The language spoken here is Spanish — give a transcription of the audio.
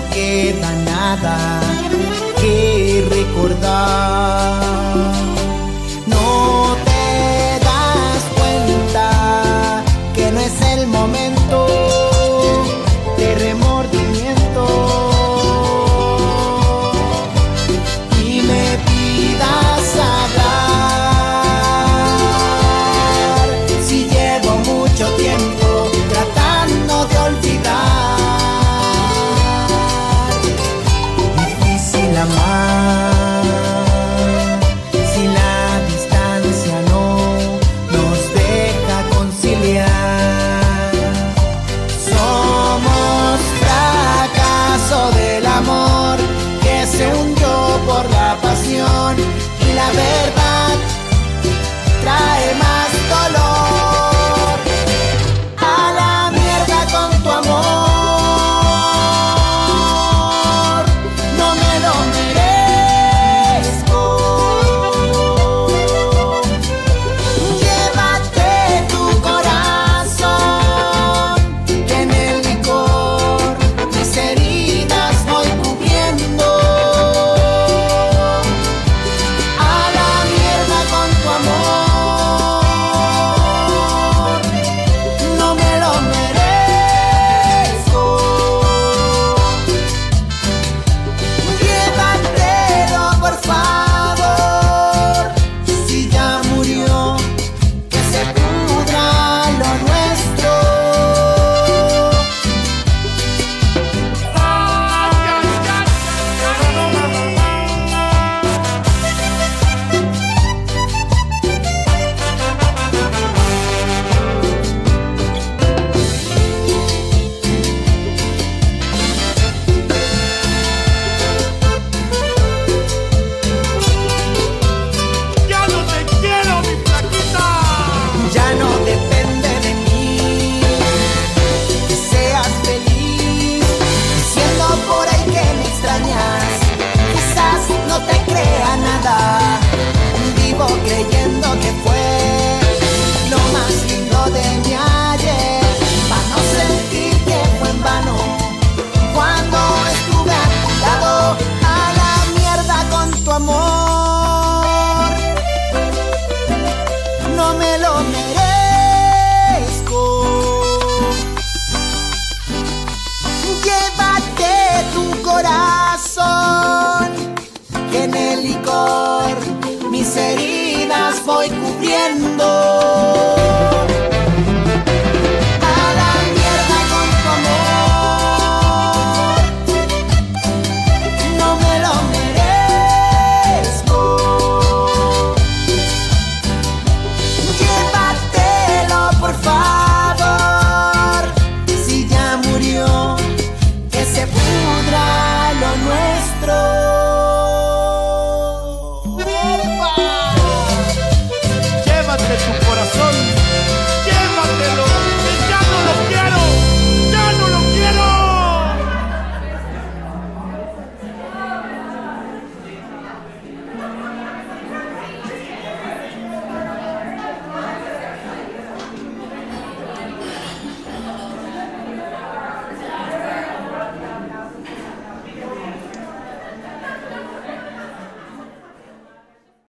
queda nada que recordar. No te das cuenta que no es el momento de remordimiento y me pidas hablar si llevo mucho tiempo tratando de olvidar. Difícil amar si la distancia no nos deja conciliar. Somos fracaso del amor que se hundió por la pasión y la verdad trae más dolor. A la mierda con tu amor, no me lo merezco. Llévate tu corazón, que en el licor mis heridas voy cubriendo. A la mierda con tu amor, no me lo merezco. Llévatelo por favor, si ya murió, que se pudra lo nuestro. ¡Ya no te quiero, mi flaquita! Ya no depende de mí que seas feliz, diciendo por ahí que me extrañas. Quizás no te crea nada, vivo creyendo que fue lo más lindo de mi ayer, para no sentir que fue en vano cuando estuve a tu lado. A la mierda con tu amor, no me lo merezco. Llévate tu corazón, que en el licor mis heridas voy cubriendo. A la mierda con tu amor, no me lo merezco. Llévatelo por favor, si ya murió, que se pudra lo nuestro.